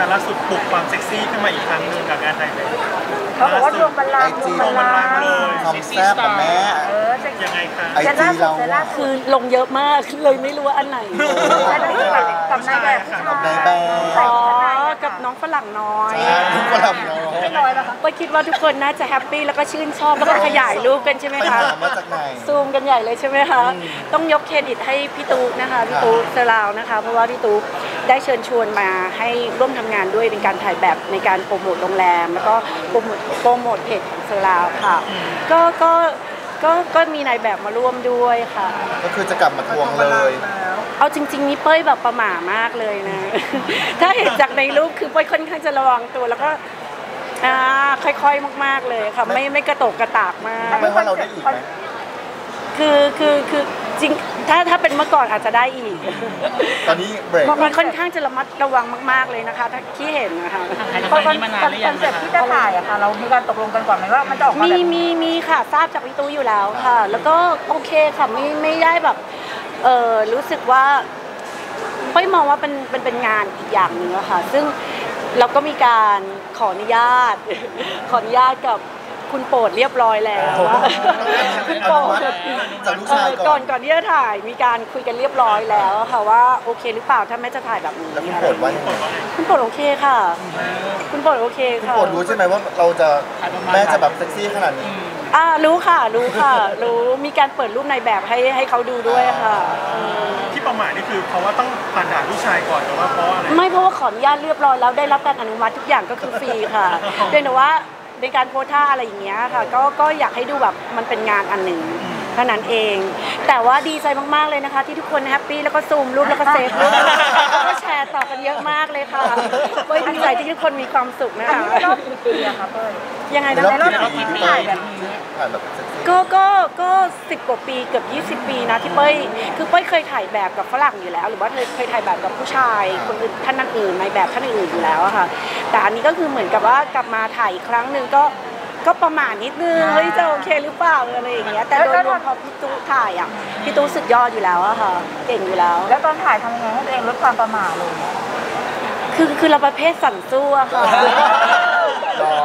คะล่าสุดปลุกความเซ็กซี่ขึ้นมาอีกครั้งหนึ่งกับงานไทยเลยเขาบอกว่ารวมบัลลังก์รวมบัลลังก์ความแซ่บกับแม่ยังไงคะไอจีเราคือลงเยอะมากเลยไม่รู้ว่าอันไหนกับนายแบบอ๋อกับน้องฝรั่งน้อยฝรั่งน้อยก็คิดว่าทุกคนน่าจะแฮปปี้แล้วก็ชื่นชอบแล้วก็ขยายรูปกันใช่ไหมคะมาจากไหนซูมกันใหญ่เลยใช่ไหมคะต้องยกเครดิตให้พี่ตุ๊กนะคะพี่ตุ๊กเซราวนะคะเพราะว่าพี่ตุ๊กได้เชิญชวนมาให้ร่วมทำงานด้วยเป็นการถ่ายแบบในการโปรโมทโรงแรมแล้วก็โปรโมทเพจของเซราวค่ะก็มีนายแบบมาร่วมด้วยค่ะก็คือจะกลับมาทวงเลยเอาจริงๆนี่เป้ยแบบประหม่ามากเลยนะ ถ้าเห็นจากในรูปคือเป้ยค่อนข้างจะระวังตัวแล้วก็ค่อยๆมากๆเลยค่ะไม่กระโตกกระตากมากไม่ว่าเราได้อีกไหมคือจริงถ้าเป็นเมื่อก่อนอาจจะได้อีกตอนนี้เบรกมันค่อนข้างจะระมัดระวังมากๆเลยนะคะถ้าที่เห็นนะคะคอนเซ็ปต์ที่จะถ่ายอะค่ะเรามีการตกลงกันก่อนไหมว่ามันจะออกมาแบบมีค่ะทราบจากพี่ตู้อยู่แล้วค่ะแล้วก็โอเคค่ะไม่ได้แบบรู้สึกว่าไม่มองว่าเป็นงานอีกอย่างหนึ่งอะค่ะซึ่งเราก็มีการขออนุญาตกับคุณโปรดเรียบร้อยแล้วคุณโปรดก่อนที่จะถ่ายมีการคุยกันเรียบร้อยแล้วค่ะว่าโอเคหรือเปล่าถ้าแม่จะถ่ายแบบนี้แล้วคุณโปรดว่ายังไงคุณโปรดโอเคค่ะคุณโปรดโอเคค่ะคุณโปรดรู้ใช่ไหมว่าเราจะแม่จะแบบเซ็กซี่ขนาดนี้รู้ค่ะรู้มีการเปิดรูปในแบบให้เขาดูด้วยค่ะที่ประมาทนี่คือเพราะว่าต้องผ่านด่านผู้ชายก่อนหรือว่าเพราะอะไรไม่เพราะว่าขออนุญาตเรียบร้อยแล้วได้รับการอนุมัติทุกอย่างก็คือฟรีค่ะเพียงแต่ว่าในการโพสท่าอะไรอย่างเงี้ยค่ะก็อยากให้ดูแบบมันเป็นงานอันหนึ่งเท่านั้นเองแต่ว่าดีใจมากๆเลยนะคะที่ทุกคนแฮปปี้แล้วก็ซูมรูปแล้วก็เซฟรูปแล้วก็แชร์ต่อกันเยอะมากเลยค่ะเป้ยดีใจที่ทุกคนมีความสุขนะคะรอบกี่ปีอะคะเป้ยยังไงนะรอบกี่ปีที่ถ่ายแบบนี้ก็10 กว่าปีเกือบ20 ปีนะที่เป้ยคือเป้ยเคยถ่ายแบบกับฝรั่งอยู่แล้วหรือว่าเคยถ่ายแบบกับผู้ชายคนอื่นท่านอื่นในแบบท่านอื่นอยู่แล้วอะค่ะแต่อันนี้ก็คือเหมือนกับว่ากลับมาถ่ายอีกครั้งหนึ่งก็ประมาณนิดนึงเฮ้ยจะโอเคหรือเปล่าอะไรอย่างเงี้ยแต่โดยรวมพอพี่ตู้ถ่ายอ่ะพี่ตู้สุดยอดอยู่แล้วอะค่ะเก่งอยู่แล้วแล้วตอนถ่ายทำยังไงให้ตัวเองลดความประมาทลงคือเราประเภทสั่นสู้อะค่ะหรอ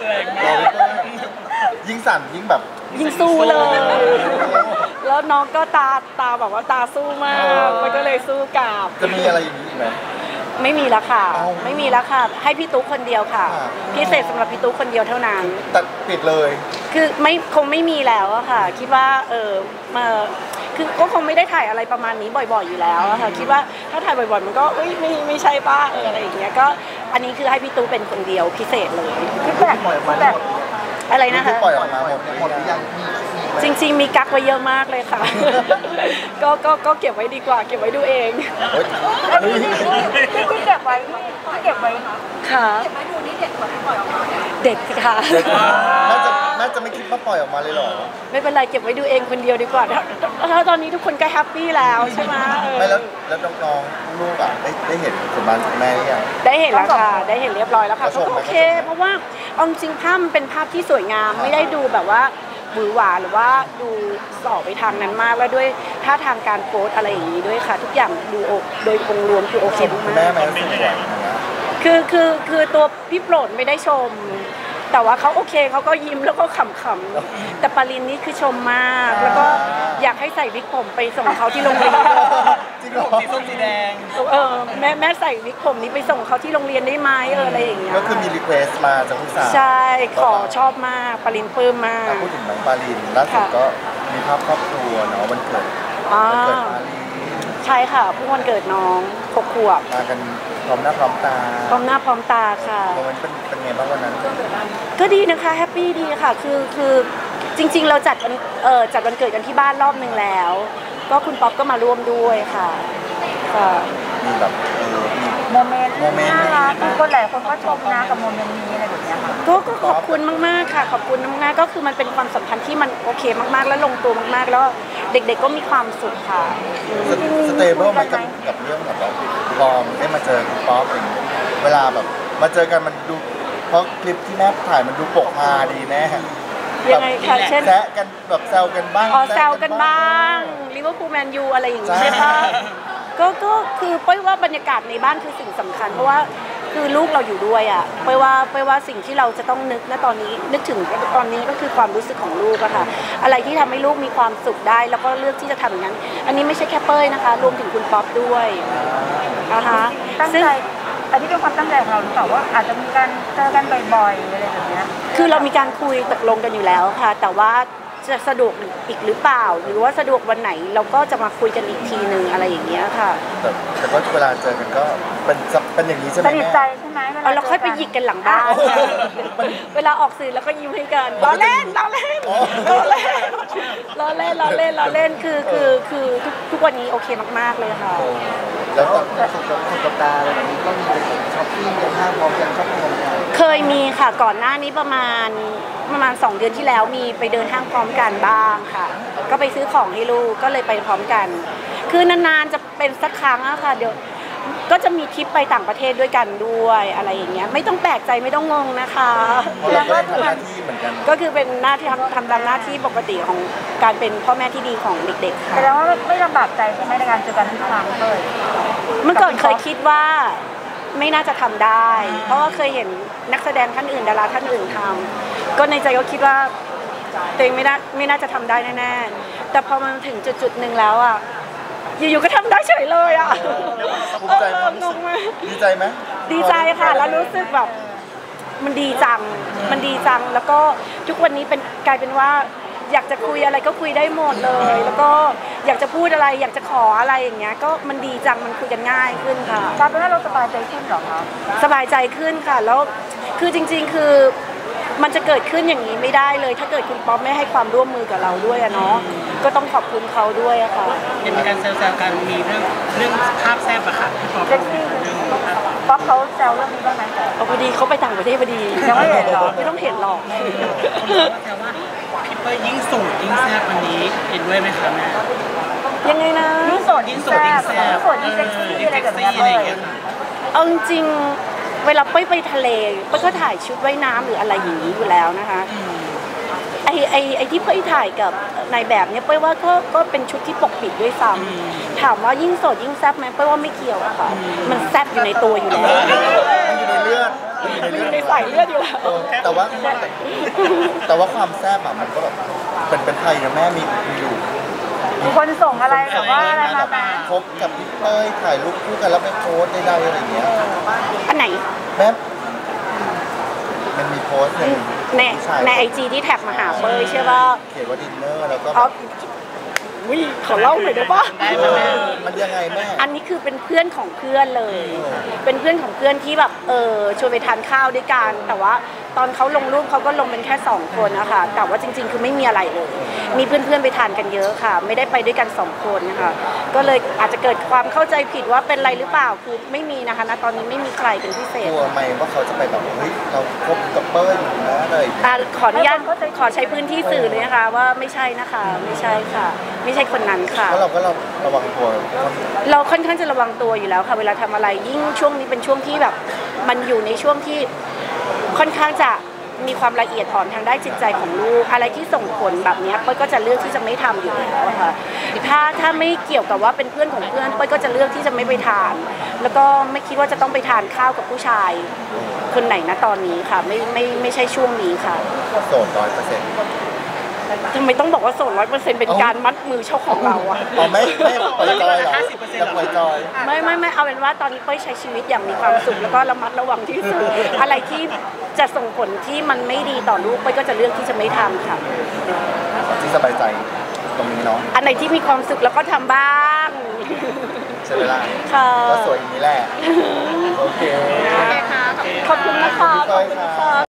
ยิ่งสั่นยิ่งแบบยิ่งสู้เลยแล้วน้องก็ตาแบบว่าตาสู้มากมันก็เลยสู้กลับจะมีอะไรอย่างนี้อีกไหมไม่มีแล้วค่ะไม่มีแล้วค่ะให้พี่ตุ๊กคนเดียวค่ะพิเศษสำหรับพี่ตุ๊กคนเดียวเท่านั้นตัดปิดเลยคือคงไม่มีแล้วอะค่ะคิดว่าคือก็คงไม่ได้ถ่ายอะไรประมาณนี้บ่อยๆอยู่แล้วอะค่ะคิดว่าถ้าถ่ายบ่อยๆมันก็ไม่ใช่ป้าอะไรอย่างเงี้ยก็อันนี้คือให้พี่ตุ๊กเป็นคนเดียวพิเศษเลยที่แบบอะไรนะคะปล่อยออกมาหมดหรือยังจริงๆมีกักไว้เยอะมากเลยค่ะก็เก็บไว้ดีกว่าเก็บไว้ดูเองที่เก็บไว้ค่ะเก็บไว้ดูนี่เด็กกว่าที่ปล่อยออกมาเด็กค่ะน่าจะไม่คิดว่าปล่อยออกมาเลยหรอไม่เป็นไรเก็บไว้ดูเองคนเดียวดีกว่าถ้าตอนนี้ทุกคนก็แฮปปี้แล้วใช่ไหมไม่แล้วน้องๆลูกอ่ะได้เห็นผลงานแม่หรือยังได้เห็นแล้วค่ะได้เห็นเรียบร้อยแล้วค่ะก็โอเคเพราะว่าเอาจริงภาพเป็นภาพที่สวยงามไม่ได้ดูแบบว่าหวือหวาหรือว่าดูส่อไปทางนั้นมากแล้วด้วยท่าทางการโพสอะไรอย่างนี้ด้วยค่ะทุกอย่างดูโดยองค์รวมคือโอเคมากแม่สวยคือตัวพี่โปรดไม่ได้ชมแต่ว่าเขาโอเคเขาก็ยิ้มแล้วก็ขำๆแต่ปารินนี่คือชมมากแล้วก็อยากให้ใส่วิกผมไปส่งเขาที่โรงเรียนจริงเหรอสีส้มสีแดงแม่ใส่วิกผมนี้ไปส่งเขาที่โรงเรียนได้ไหมอะไรอย่างเงี้ยก็คือมีรีเควสมาจากผู้สาวใช่ขอชอบมากปารินปลื้มมากพูดถึงน้องปารินล่าสุดก็มีภาพครอบครัวเนาะวันเกิดปารินใช่ค่ะเพิ่งวันเกิดน้อง6 ขวบมากันพร้อมหน้าพร้อมตาค่ะมันเป็นไงบ้างวันนั้นก็ดีนะคะแฮปปี้ดีค่ะคือจริงๆเราจัดวันเกิดกันที่บ้านรอบนึงแล้วก็คุณป๊อปก็มาร่วมด้วยค่ะมีแบบโมเมนต์น่ารักคนหลายคนก็ชมนะกับโมเมนต์นี้อะไรแบบนี้ค่ะก็ขอบคุณมากๆค่ะขอบคุณมากๆก็คือมันเป็นความสัมพันธ์ที่มันโอเคมากๆและลงตัวมากๆแล้วเด็กๆก็มีความสุขค่ะสเตเบิลไหมกับเรื่องแบบพอได้มาเจอคุณป๊อปเวลาแบบมาเจอกันมันดูเพราะคลิปที่แม่ถ่ายมันดูปกฮาดีแน่ยังไงคะเช่นแซะกันแบบแซวกันบ้างแซวกันบ้างลิเวอร์พูลแมนยูอะไรอย่างนี้ใช่ปะก็คือเป้ยว่าบรรยากาศในบ้านคือสิ่งสำคัญเพราะว่าคคือลูกเราอยู่ด้วยอ่ะไปว่าสิ่งที่เราจะต้องนึกณตอนนี้นึกถึงตอนนี้ก็คือความรู้สึกของลูกอะค่ะอะไรที่ทำให้ลูกมีความสุขได้แล้วก็เลือกที่จะทำอย่างนั้น อันนี้ไม่ใช่แค่เป้ยนะคะรวมถึงคุณป๊อปด้วยนะคะตั้งใจอันนี้เป็นความตั้งใจของเราหรือเปล่าว่าอาจจะมีการเจอกันบ่อยๆอะไรแบบนี้คือเรามีการคุยตกลงกันอยู่แล้วค่ะแต่ว่าจะสะดวกอีกหรือเปล่าหรือว่าสะดวกวันไหนเราก็จะมาคุยกันอีกทีนึงอะไรอย่างเงี้ยค่ะแต่ก็เวลาเจอกันก็เป็นอย่างนี้ใช่ไหมสนิทใจใช่ไหมเราค่อยไปหยิกกันหลังบ้านเวลาออกสื่อแล้วก็ยิ้มให้กันล้อเล่นคือทุกวันนี้โอเคมากๆเลยค่ะแล้วตอนสุดสัปดาห์อะไรแบบนี้ก็มีไปช้อปปิ้งกันห้างพร้อมกันชอบพร้อมกันเคยมีค่ะก่อนหน้านี้ประมาณ2 เดือนที่แล้วมีไปเดินห้างพร้อมกันบ้างค่ะก็ไปซื้อของให้ลูกก็เลยไปพร้อมกันคือนานๆจะเป็นสักครั้งอะค่ะเดี๋ยวก็จะมีทริปไปต่างประเทศด้วยกันด้วยอะไรอย่างเงี้ยไม่ต้องแปลกใจไม่ต้องงงนะคะแล้วก็ทำหน้าที่เหมือนกันก็คือเป็นหน้าที่ทำตามหน้าที่ปกติของการเป็นพ่อแม่ที่ดีของเด็กๆค่ะแสดงว่าไม่ลำบากใจใช่ไหมในการเจอกันทุกครั้งเลยเมื่อก่อนเคยคิดว่าไม่น่าจะทำได้เพราะว่าเคยเห็นนักแสดงท่านอื่นดาราท่านอื่นทำก็ในใจก็คิดว่าตัวเองไม่น่าจะทำได้แน่ๆแต่พอมาถึงจุดหนึ่งแล้วอ่ะอยู่ๆก็ทำได้เฉยเลยอ่ะภูมิใจไหมดีใจไหมดีใจค่ะแล้วรู้สึกแบบมันดีจังแล้วก็ทุกวันนี้กลายเป็นว่าอยากจะคุยอะไรก็คุยได้หมดเลยแล้วก็อยากจะพูดอะไรอยากจะขออะไรอย่างเงี้ยก็มันดีจังมันคุยกันง่ายขึ้นค่ะกลายเป็นว่าเราสบายใจขึ้นหรอคะสบายใจขึ้นค่ะแล้วคือจริงๆคือมันจะเกิดขึ้นอย่างนี้ไม่ได้เลยถ้าเกิดคุณป๊อปไม่ให้ความร่วมมือกับเราด้วยอะเนาะก็ต้องขอบคุณเขาด้วยอะค่ะมีการแซวกันมีเรื่องภาพแซ่บอะค่ะพี่ป๊อปป๊อปเขาแซวเรื่องนี้บ้างไหมพอดีเขาไปต่างประเทศพอดียังไม่เห็นหรอไม่ต้องเห็นหรอกแต่ว่าพี่เป้ยยิ่งโสดยิ่งแซ่บวันนี้เห็นด้วยไหมคะแม่ยังไงนะยิ่งโสดยิ่งแซ่บยิ่งโสดยิ่งเซ็กซี่อะไรแบบนี้เลยเอาจริงเวลาไปทะเลก็ถ่ายชุดว่ายน้ำหรืออะไรอย่างนี้อยู่แล้วนะคะไอที่เป้ยถ่ายกับนายแบบเนี่ยเป้ยว่าก็เป็นชุดที่ปกปิดด้วยซ้ำถามว่ายิ่งโสดยิ่งแซ่บไหมเป้ยว่าไม่เกี่ยวอะค่ะมันแซ่บอยู่ในตัวอยู่แล้วมันอยู่ในเลือดมันอยู่ในสายเลือดอยู่แล้วแต่ว่าความแซ่บอะมันก็แบบเป็นไทยนะแม่มีอยู่มีคนส่งอะไรแบบว่าอะไรมาคบกับพี่เป้ยถ่ายรูปคู่กันแล้วไปโพสได้อะไรอย่างเงี้ยอันไหนแม่มันมีโพสในไอจีที่แท็กมาหาเป้ยใช่ป่ะเขียนว่าดินเนอร์แล้วก็ขอเล่าหน่อยได้ป่ะมันยังไงแม่อันนี้คือเป็นเพื่อนของเพื่อนเลยเป็นเพื่อนของเพื่อนที่แบบชวนไปทานข้าวด้วยกันแต่ว่าตอนเขาลงรูปเขาก็ลงเป็นแค่2 คนนะคะแต่ว่าจริงๆคือไม่มีอะไรเลยมีเพื่อนๆไปทานกันเยอะค่ะไม่ได้ไปด้วยกัน2 คนนะคะก็เลยอาจจะเกิดความเข้าใจผิดว่าเป็นอะไรหรือเปล่าคือไม่มีนะคะณตอนนี้ไม่มีใครเป็นพิเศษกลัวไหมว่าเขาจะไปแบบเฮ้ยเราคบกับเป้ยอยู่นะเลยขออนุญาตขอใช้พื้นที่สื่อเลยนะคะว่าไม่ใช่นะคะไม่ใช่ค่ะไม่ใช่คนนั้นค่ะแล้วเราก็ระวังตัวเราค่อนข้างจะระวังตัวอยู่แล้วค่ะเวลาทำอะไรยิ่งช่วงนี้เป็นช่วงที่แบบมันอยู่ในช่วงที่ค่อนข้างจะมีความละเอียดอ่อนทางด้านจิตใจของลูกอะไรที่ส่งผลแบบนี้เป้ยก็จะเลือกที่จะไม่ทำอยู่แล้วค่ะถ้าไม่เกี่ยวกับว่าเป็นเพื่อนของเพื่อนเป้ยก็จะเลือกที่จะไม่ไปทานแล้วก็ไม่คิดว่าจะต้องไปทานข้าวกับผู้ชายคนไหนนะตอนนี้ค่ะไม่ใช่ช่วงนี้ค่ะโสด100% ทำไมต้องบอกว่าโสด100%เป็นการมัดมือเช่าของเราอะไม่ปล่อยจอยเหรอจะปล่อยจอยไม่เอาเป็นว่าตอนนี้เป้ยใช้ชีวิตอย่างมีความสุขแล้วก็ระมัดระวังที่สุดอะไรที่จะส่งผลที่มันไม่ดีต่อลูกเป้ยก็จะเลือกที่จะไม่ทำค่ะที่สบายใจตรงนี้เนาะอันไหนที่มีความสุขแล้วก็ทำบ้างใช่เวลาค่ะก็สวยอย่างนี้แหละโอเคขอบคุณนะคะขอบคุณค่ะ